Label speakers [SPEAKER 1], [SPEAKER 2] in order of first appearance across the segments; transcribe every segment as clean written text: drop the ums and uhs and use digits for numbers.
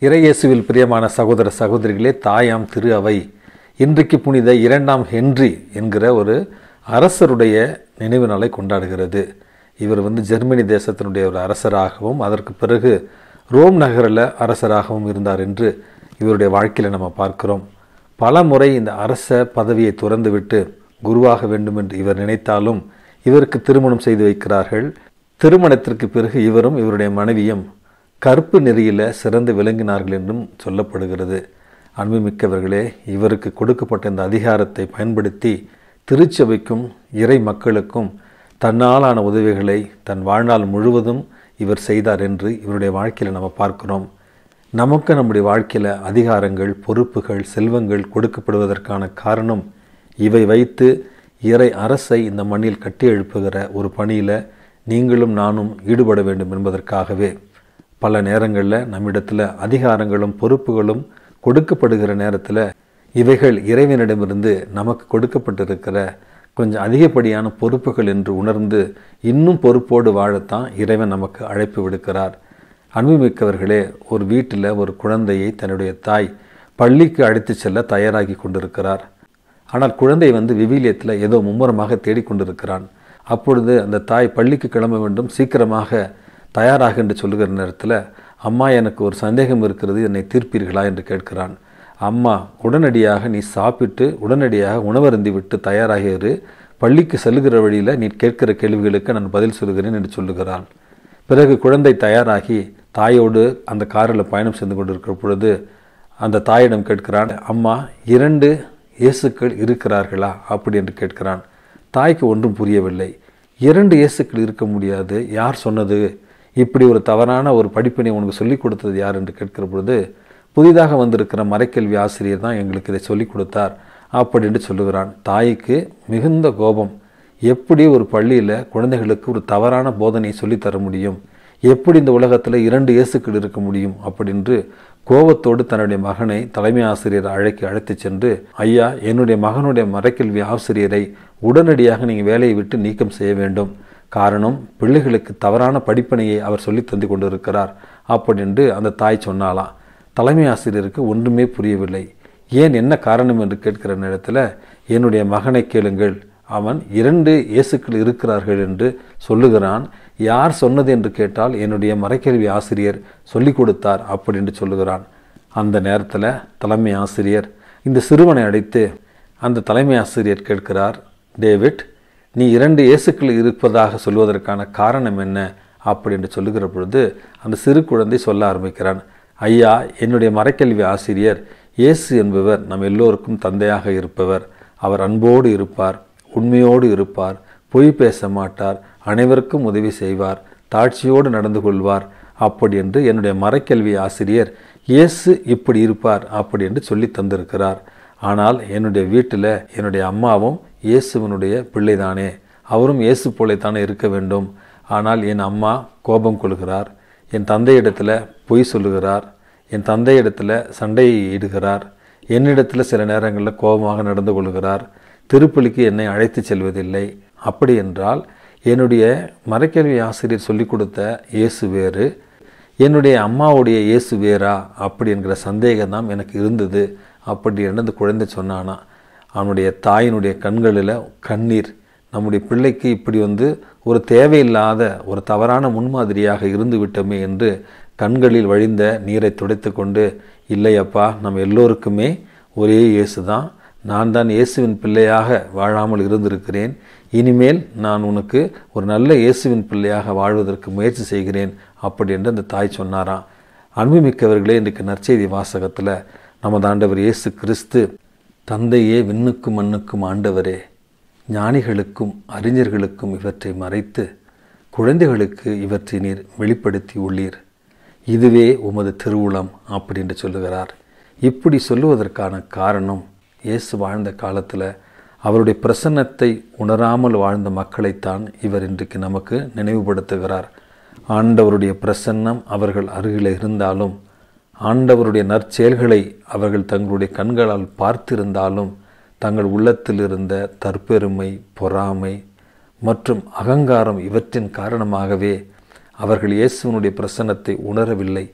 [SPEAKER 1] இறையேசுவில் பிரியமான சகோதர சகோதரிகளே, தாயாம் திரு அவை இன்றைக்கு புனித 2ஆம் ஹென்றி என்கிற ஒரு அரசருடைய நினைவு நாளை கொண்டாடுகிறது. இவர் ஜெர்மனி தேசத்தினுடைய ஒரு அரசராகவும் அதற்கு பிறகு ரோம் நகரில் அரசராகவும் இருந்தார் என்று இவருடைய வாழ்க்கையில் நம்ம பார்க்கிறோம். பல முறை இந்த அரச பதவியை துறந்துவிட்டு குருவாக வேண்டும் என்று இவர் நினைத்தாலும் இவருக்கு திருமணம் செய்து வைக்கிறார்கள். திருமணத்திற்கு பிறகு இவரும் இவருடைய மனைவியும் கற்பு நெறியில் சிறந்து விளங்கினார்கள் என்றும் சொல்லப்படுகிறது. அன்புமிக்கவர்களே, இவருக்கு கொடுக்கப்பட்ட இந்த அதிகாரத்தை பயன்படுத்தி திருச்சபைக்கும் இறை மக்களுக்கும் தன்னாலான உதவிகளை தன் வாழ்நாள் முழுவதும் இவர் செய்தார் என்று இவருடைய வாழ்க்கையில் நம்ம பார்க்கிறோம். நமக்கு நம்முடைய வாழ்க்கையில் அதிகாரங்கள், பொறுப்புகள், செல்வங்கள் கொடுக்கப்படுவதற்கான காரணம் இவை வைத்து இறை அரசை இந்த மண்ணில் கட்டி எழுப்புகிற ஒரு பணியில் நீங்களும் நானும் ஈடுபட வேண்டும் என்பதற்காகவே. பல நேரங்களில் நம்மிடத்தில் அதிகாரங்களும் பொறுப்புகளும் கொடுக்கப்படுகிற நேரத்தில் இவைகள் இறைவனிடமிருந்து நமக்கு கொடுக்கப்பட்டிருக்கிற கொஞ்சம் அதிகப்படியான பொறுப்புகள் என்று உணர்ந்து இன்னும் பொறுப்போடு வாழத்தான் இறைவன் நமக்கு அழைப்பு விடுக்கிறார். அன்புமிக்கவர்களே, ஒரு வீட்டில் ஒரு குழந்தையை தன்னுடைய தாய் பள்ளிக்கு அழைத்து செல்ல தயாராகி கொண்டிருக்கிறார். ஆனால் குழந்தை விவிலியத்தில் ஏதோ மும்முரமாக தேடிக்கொண்டிருக்கிறான். அப்பொழுது அந்த தாய் பள்ளிக்கு கிளம்ப வேண்டும், சீக்கிரமாக தயாராக என்று சொல்லுகிற நேரத்தில், அம்மா எனக்கு ஒரு சந்தேகம் இருக்கிறது, என்னை தீர்ப்பீர்களா என்று கேட்கிறான். அம்மா உடனடியாக நீ சாப்பிட்டு உடனடியாக உணவருந்தி விட்டு தயாராகிரு, பள்ளிக்கு செல்லுகிற வழியில் நீ கேட்கிற கேள்விகளுக்கு நான் பதில் சொல்லுகிறேன் என்று சொல்லுகிறாள். பிறகு குழந்தை தயாராகி தாயோடு அந்த காரில் பயணம் செய்து கொண்டிருக்கிற பொழுது அந்த தாயிடம் கேட்கிறான், அம்மா 2 இயேசுக்கள் இருக்கிறார்களா அப்படி என்று கேட்கிறான். தாய்க்கு ஒன்றும் புரியவில்லை. 2 இயேசுக்கள் இருக்க முடியாது, யார் சொன்னது? இப்படி ஒரு தவறான ஒரு படிப்பினை உனக்கு சொல்லிக் கொடுத்தது யார் என்று கேட்கிற பொழுது, புதிதாக வந்திருக்கிற மறைக்கல்வி ஆசிரியர் தான் எங்களுக்கு இதை சொல்லிக் கொடுத்தார் அப்படி என்று சொல்லுகிறான். தாய்க்கு மிகுந்த கோபம். எப்படி ஒரு பள்ளியில் குழந்தைகளுக்கு ஒரு தவறான போதனையை சொல்லித்தர முடியும்? எப்படி இந்த உலகத்தில் 2 இயேசுக்கள் இருக்க முடியும்? அப்படின்று கோபத்தோடு தன்னுடைய மகனை தலைமை ஆசிரியர் அழைத்து சென்று, ஐயா, என்னுடைய மகனுடைய மறைக்கல்வி ஆசிரியரை உடனடியாக நீங்கள் வேலையை விட்டு நீக்கம் செய்ய வேண்டும். காரணம், பிள்ளைகளுக்கு தவறான படிப்பினையை அவர் சொல்லி தந்து கொண்டிருக்கிறார் அப்படின்று அந்த தாய் சொன்னாலாம். தலைமை ஆசிரியருக்கு ஒன்றுமே புரியவில்லை. ஏன், என்ன காரணம் என்று கேட்கிற நேரத்தில், என்னுடைய மகனை கேளுங்கள், அவன் 2 இயேசுக்கள் இருக்கிறார்கள் என்று சொல்லுகிறான். யார் சொன்னது என்று கேட்டால் என்னுடைய மறைக்கல்வி ஆசிரியர் சொல்லிக் கொடுத்தார் அப்படி என்று சொல்லுகிறான். அந்த நேரத்தில் தலைமை ஆசிரியர் இந்த சிறுவனை அழைத்து அந்த தலைமை ஆசிரியர் கேட்கிறார், டேவிட், நீ 2 இயேசுக்கள் இருப்பதாக சொல்வதற்கான காரணம் என்ன அப்படி என்று சொல்லுகிற பொழுது அந்த சிறு குழந்தை சொல்ல ஆரம்பிக்கிறான், ஐயா, என்னுடைய மறைக்கல்வி ஆசிரியர் இயேசு என்பவர் நம் எல்லோருக்கும் தந்தையாக இருப்பவர். அவர் அன்போடு இருப்பார், உண்மையோடு இருப்பார், பொய் பேச மாட்டார், அனைவருக்கும் உதவி செய்வார், தாட்சியோடு நடந்து கொள்வார் அப்படி என்று என்னுடைய மறைக்கல்வி ஆசிரியர் இயேசு இப்படி இருப்பார் அப்படி என்று சொல்லி தந்திருக்கிறார். ஆனால் என்னுடைய வீட்டில் என்னுடைய அம்மாவும் இயேசுவனுடைய பிள்ளைதானே, அவரும் இயேசு போலைத்தானே இருக்க வேண்டும். ஆனால் என் அம்மா கோபம் கொள்கிறார், என் தந்தையிடத்தில் பொய் சொல்லுகிறார், என் தந்தையிடத்தில் சண்டையை இடுகிறார், என்னிடத்தில் சில நேரங்களில் கோபமாக நடந்து கொள்கிறார், திருப்பலிக்கு என்னை அழைத்து செல்வதில்லை. அப்படி என்றால் என்னுடைய மறைக்கல்வி ஆசிரியர் சொல்லிக் கொடுத்த இயேசு வேறு, என்னுடைய அம்மாவுடைய இயேசு வேறா அப்படி என்கிற சந்தேகம் தான் எனக்கு இருந்தது அப்படி என்று அந்த குழந்தை சொன்னானா. அவனுடைய தாயினுடைய கண்களில் கண்ணீர். நம்முடைய பிள்ளைக்கு இப்படி ஒரு தேவையில்லாத ஒரு தவறான முன்மாதிரியாக இருந்து விட்டோமே என்று கண்களில் வழிந்த நீரை துடைத்து கொண்டு, இல்லையப்பா, நம்ம எல்லோருக்குமே ஒரே இயேசு தான், நான் தான் இயேசுவின் பிள்ளையாக வாழாமல் இருந்திருக்கிறேன், இனிமேல் நான் உனக்கு ஒரு நல்ல இயேசுவின் பிள்ளையாக வாழ்வதற்கு முயற்சி செய்கிறேன் அப்படி என்று அந்த தாய் சொன்னாராம். அன்புமிக்கவர்களே, இன்றைக்கு நற்செய்தி வாசகத்தில் நமது ஆண்டவர் இயேசு கிறிஸ்து, தந்தையே, விண்ணுக்கும் மண்ணுக்கும் ஆண்டவரே, ஞானிகளுக்கும் அறிஞர்களுக்கும் இவற்றை மறைத்து குழந்தைகளுக்கு இவற்றை நீர் வெளிப்படுத்தி உள்ளீர், இதுவே உமது திருவுளம் அப்படி என்று சொல்லுகிறார். இப்படி சொல்லுவதற்கான காரணம், இயேசு வாழ்ந்த காலத்தில் அவருடைய பிரசன்னத்தை உணராமல் வாழ்ந்த மக்களைத்தான் இவர் இன்றைக்கு நமக்கு நினைவுபடுத்துகிறார். ஆண்டவருடைய பிரசன்னம் அவர்கள் அருகில் இருந்தாலும், ஆண்டவருடைய நற்செயல்களை அவர்கள் தங்களுடைய கண்களால் பார்த்திருந்தாலும், தங்கள் உள்ளத்தில் இருந்த தற்பெருமை, பொறாமை மற்றும் அகங்காரம் இவற்றின் காரணமாகவே அவர்கள் இயேசுவினுடைய பிரசன்னத்தை உணரவில்லை.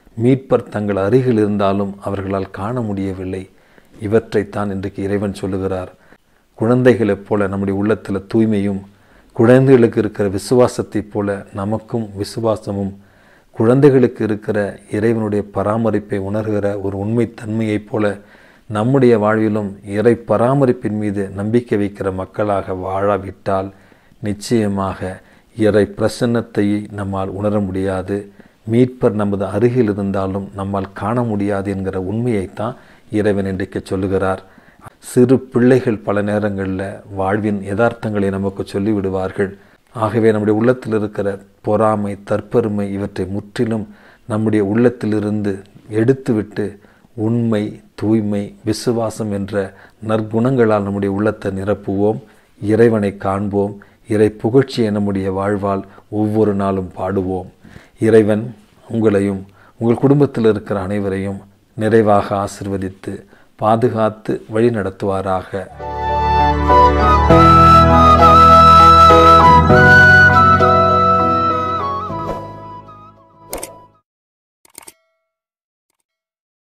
[SPEAKER 1] மீட்பர் தங்கள் அருகில் இருந்தாலும் அவர்களால் காண முடியவில்லை. இவற்றைத்தான் இன்றைக்கு இறைவன் சொல்லுகிறார். குழந்தைகளைப் போல நம்முடைய உள்ளத்தில் தூய்மையும், குழந்தைகளுக்கு இருக்கிற விசுவாசத்தைப் போல நமக்கும் விசுவாசமும், குழந்தைகளுக்கு இருக்கிற இறைவனுடைய பராமரிப்பை உணர்கிற ஒரு உண்மைத்தன்மையைப் போல நம்முடைய வாழ்விலும் இறை பராமரிப்பின் மீது நம்பிக்கை வைக்கிற மக்களாக வாழாவிட்டால் நிச்சயமாக இறை பிரசன்னத்தை நம்மால் உணர முடியாது. மீட்பர் நமது அருகில் இருந்தாலும் நம்மால் காண முடியாது என்கிற உண்மையைத்தான் இறைவன் இன்றைக்கு சொல்லுகிறார். சிறு பிள்ளைகள் பல நேரங்களில் வாழ்வின் யதார்த்தங்களை நமக்கு சொல்லிவிடுவார்கள். ஆகவே நம்முடைய உள்ளத்தில் இருக்கிற பொறாமை, தற்பெருமை இவற்றை முற்றிலும் நம்முடைய உள்ளத்திலிருந்து எடுத்துவிட்டு உண்மை, தூய்மை, விசுவாசம் என்ற நற்குணங்களால் நம்முடைய உள்ளத்தை நிரப்புவோம். இறைவனை காண்போம். இறை புகழ்ச்சியை நம்முடைய வாழ்வால் ஒவ்வொரு நாளும் பாடுவோம். இறைவன் உங்களையும் உங்கள் குடும்பத்தில் இருக்கிற அனைவரையும் நிறைவாக ஆசிர்வதித்து பாதுகாத்து வழி நடத்துவாராக.